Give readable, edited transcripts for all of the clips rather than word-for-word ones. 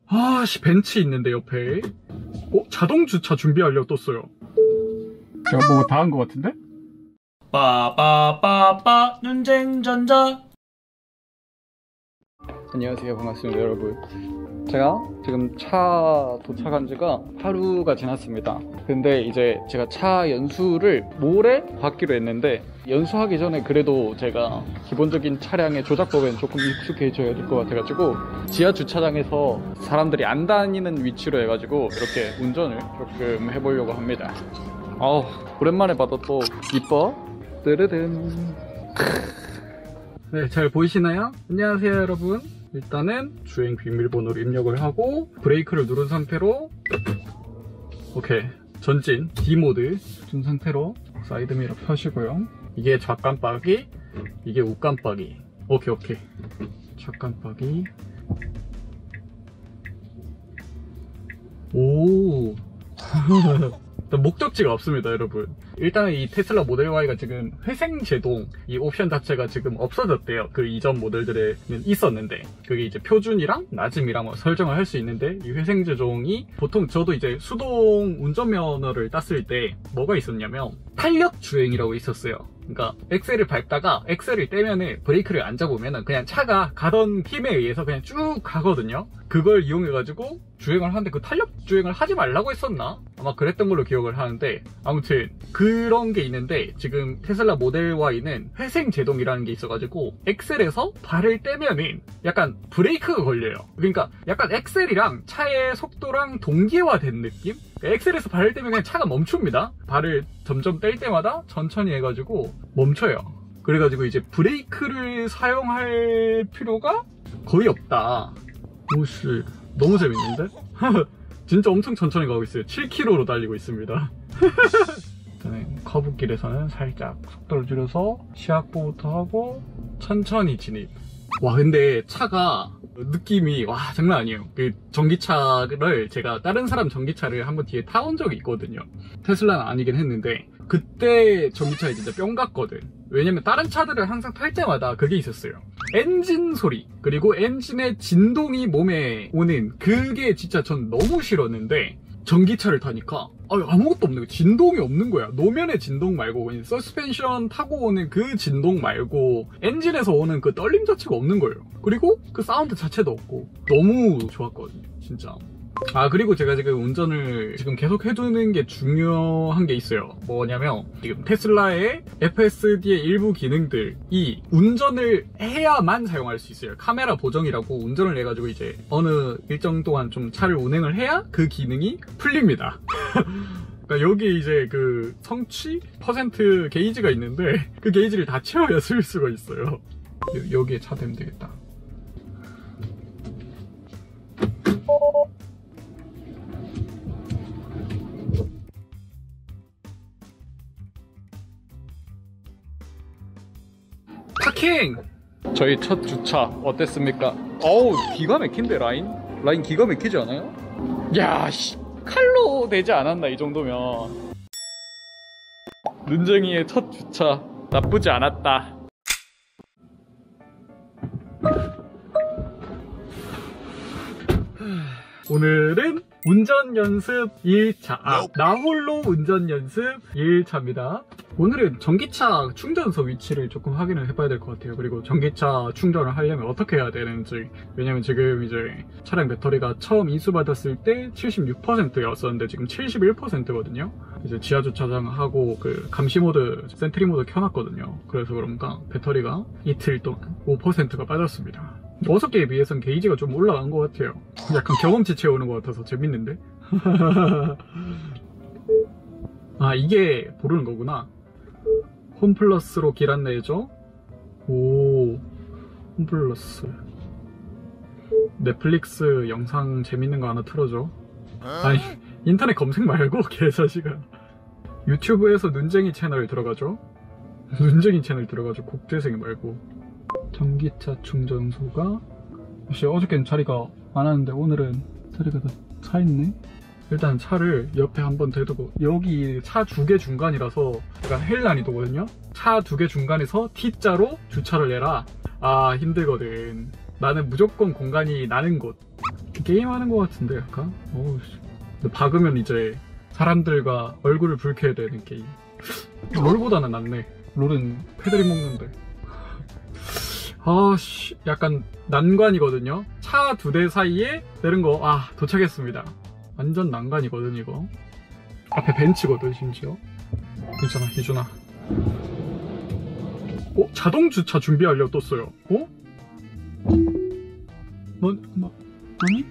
아씨, 벤치 있는데 옆에. 자동 주차 준비하려고 떴어요. 제가 뭐 다 한 것 같은데? 빠빠빠빠 눈쟁전자. 안녕하세요, 반갑습니다 여러분. 제가 지금 차 도착한 지가 하루가 지났습니다. 근데 이제 제가 차 연수를 모레 받기로 했는데, 연수하기 전에 그래도 제가 기본적인 차량의 조작법에는 조금 익숙해져야 될 것 같아가지고 지하 주차장에서 사람들이 안 다니는 위치로 해가지고 이렇게 운전을 조금 해보려고 합니다. 오랜만에 봐도 또 이뻐. 뜨르든. 네, 잘 보이시나요? 안녕하세요 여러분. 일단은 주행 비밀번호를 입력을 하고 브레이크를 누른 상태로, 오케이, 전진 D모드 둔 상태로 사이드미러 펴시고요. 이게 좌깜빡이, 이게 우깜빡이. 오케이. 좌깜빡이. 오. 목적지가 없습니다 여러분. 일단은 이 테슬라 모델 Y가 지금 회생 제동 이 옵션 자체가 지금 없어졌대요. 그 이전 모델들에는 있었는데, 그게 이제 표준이랑 낮음이랑 뭐 설정을 할 수 있는데, 이 회생 제동이 보통 저도 이제 수동 운전면허를 땄을 때 뭐가 있었냐면 탄력 주행이라고 있었어요. 그러니까 엑셀을 밟다가 엑셀을 떼면은 브레이크를 안 잡으면은 그냥 차가 가던 힘에 의해서 그냥 쭉 가거든요. 그걸 이용해가지고 주행을 하는데, 그 탄력 주행을 하지 말라고 했었나? 아마 그랬던 걸로 기억을 하는데, 아무튼 그런 게 있는데, 지금 테슬라 모델 Y는 회생 제동이라는 게 있어가지고 엑셀에서 발을 떼면은 약간 브레이크가 걸려요. 그러니까 약간 엑셀이랑 차의 속도랑 동기화된 느낌? 엑셀에서 발을 떼면 그냥 차가 멈춥니다. 발을 점점 뗄 때마다 천천히 해가지고 멈춰요. 그래가지고 이제 브레이크를 사용할 필요가 거의 없다. 오씨, 너무 재밌는데? 진짜 엄청 천천히 가고 있어요. 7km로 달리고 있습니다. 일단은 커브길에서는 살짝 속도를 줄여서 시약보부터 하고 천천히 진입. 와, 근데 차가 느낌이 장난 아니에요. 그 전기차를 제가 다른 사람 전기차를 한번 뒤에 타본 적이 있거든요. 테슬라는 아니긴 했는데, 그때 전기차에 진짜 뿅 갔거든. 왜냐면 다른 차들을 항상 탈 때마다 그게 있었어요. 엔진 소리, 그리고 엔진의 진동이 몸에 오는, 그게 진짜 전 너무 싫었는데, 전기차를 타니까 아무것도 없는 거야. 진동이 없는 거야. 노면의 진동 말고, 서스펜션 타고 오는 그 진동 말고 엔진에서 오는 그 떨림 자체가 없는 거예요. 그리고 그 사운드 자체도 없고 너무 좋았거든요 진짜. 그리고 제가 지금 운전을 지금 계속 해두는 게 중요한 게 있어요. 뭐냐면, 지금 테슬라의 FSD의 일부 기능들이 운전을 해야만 사용할 수 있어요. 카메라 보정이라고 운전을 해가지고 이제 어느 일정 동안 좀 차를 운행을 해야 그 기능이 풀립니다. 그러니까 여기 이제 그 성취 퍼센트 게이지가 있는데, 그 게이지를 다 채워야 쓸 수가 있어요. 여기에 차 대면 되겠다. 파킹! 저희 첫 주차 어땠습니까? 어우, 기가 막힌데 라인 기가 막히지 않아요? 야, 칼로 되지 않았나 이 정도면. 눈쟁이의 첫 주차 나쁘지 않았다. 오늘은 운전 연습 1차, 나홀로 운전 연습 1차입니다. 오늘은 전기차 충전소 위치를 조금 확인을 해봐야 될 것 같아요. 그리고 전기차 충전을 하려면 어떻게 해야 되는지. 왜냐면 지금 이제 차량 배터리가 처음 인수받았을 때 76%였었는데 지금 71%거든요. 이제 지하주차장하고 그 감시모드, 센트리 모드 켜놨거든요. 그래서 그런가 배터리가 이틀 동안 5%가 빠졌습니다. 6개에 비해서는 게이지가 좀 올라간 것 같아요. 약간 경험치 채우는 것 같아서 재밌는데? 이게 부르는 거구나. 홈플러스로 길 안내해줘. 오, 홈플러스. 넷플릭스 영상 재밌는 거 하나 틀어줘. 아니, 인터넷 검색 말고 개자식아. 유튜브에서 눈쟁이 채널 들어가죠. 눈쟁이 채널 들어가죠. 국제생 말고. 전기차 충전소가 역시 어저께는 자리가 많았는데 오늘은 자리가 다 차있네. 일단 차를 옆에 한번 대두고, 여기 차 2개 중간이라서 약간 헬 난이도거든요. 차 2개 중간에서 T자로 주차를 해라. 힘들거든. 나는 무조건 공간이 나는 곳. 게임하는 것 같은데 약간? 근데 박으면 이제 사람들과 얼굴을 붉혀야 되는 게임. 롤보다는 낫네. 롤은 패들이 먹는데. 약간 난관이거든요. 차 2대 사이에 내는 거. 도착했습니다. 완전 난관이거든 이거. 앞에 벤치거든 심지어. 괜찮아 희준아. 자동 주차 준비 완료 떴어요. 아니?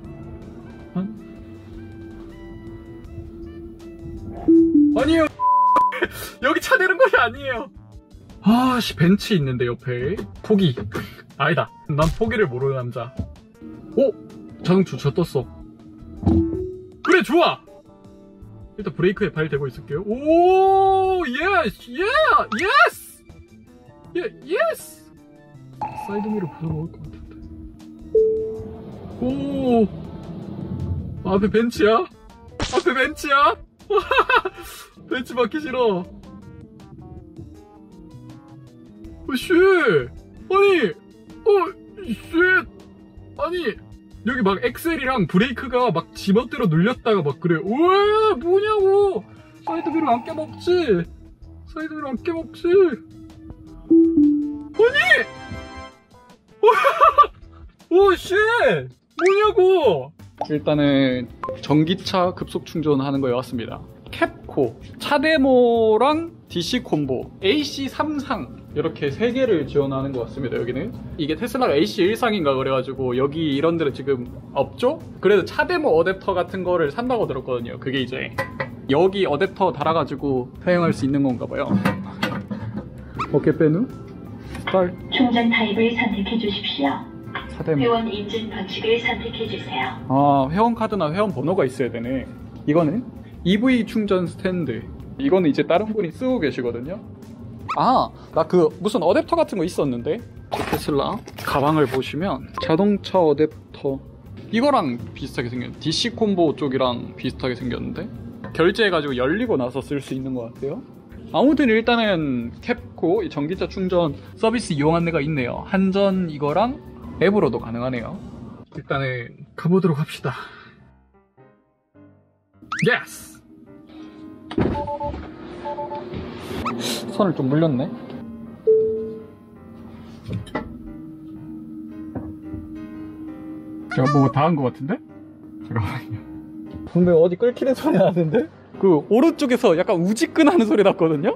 아니에요. 여기 차 내는 곳이 아니에요. 벤치 있는데 옆에. 포기. 아니다. 난 포기를 모르는 남자. 자동 주차 떴어. 그래 좋아. 일단 브레이크에 발 대고 있을게요. 예스. 예스. 사이드미러 부숴먹을 것 같은데. 앞에 벤치야? 벤치 받기 싫어. 아니 여기 막 엑셀이랑 브레이크가 막 지멋대로 눌렸다가 막 그래. 뭐냐고. 사이드미러 안 깨먹지. 뭐냐고. 일단은 전기차 급속 충전하는 거에 왔습니다. 캡코, 차데모랑 DC 콤보, AC 3상 이렇게 3개를 지원하는 것 같습니다. 여기는 이게 테슬라가 AC 1상인가 그래가지고 여기 이런 데는 지금 없죠? 그래도 차데모 어댑터 같은 거를 산다고 들었거든요. 그게 이제 여기 어댑터 달아가지고 사용할 수 있는 건가 봐요. 오케이 빼누 스타트. 충전 타입을 선택해 주십시오. 차데모. 회원 인증 방식을 선택해 주세요. 회원 카드나 회원 번호가 있어야 되네. 이거는 EV 충전 스탠드. 이거는 이제 다른 분이 쓰고 계시거든요. 나 무슨 어댑터 같은 거 있었는데. 테슬라 가방을 보시면 자동차 어댑터 이거랑 비슷하게 생겼는데 DC 콤보 쪽이랑 비슷하게 생겼는데 결제해가지고 열리고 나서 쓸 수 있는 것 같아요. 아무튼 일단은 캡코 전기차 충전 서비스 이용한 데가 있네요. 한전 이거랑 앱으로도 가능하네요. 일단은 가보도록 합시다. 예스! 선을 좀 물렸네. 제가 뭐 다 한 것 같은데? 잠깐만요. 분명 어디 끓기는 소리 나는데? 그 오른쪽에서 약간 우지끈하는 소리 났거든요?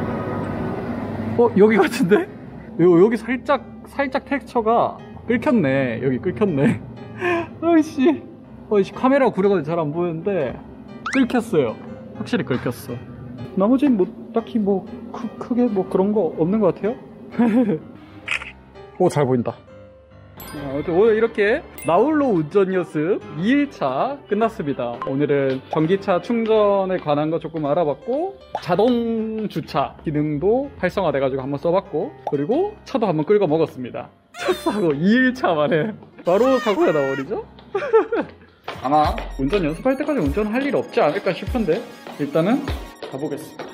여기 같은데? 여기 살짝 텍스처가 끓겼네. 여기 끓였네. 어이씨 카메라가 구려가지고 잘 안 보이는데 끓였어요. 확실히 끓였어. 나머지는 뭐 딱히 뭐 크게 뭐 그런 거 없는 것 같아요. 잘 보인다. 오늘 이렇게 나홀로 운전 연습 2일차 끝났습니다. 오늘은 전기차 충전에 관한 거 조금 알아봤고 자동 주차 기능도 활성화돼가지고 한번 써봤고 그리고 차도 한번 끌고 먹었습니다. 차 사고 2일차 만에 바로 사고가 나버리죠? 아마 운전 연습할 때까지 운전할 일 없지 않을까 싶은데 일단은 가보겠습니다.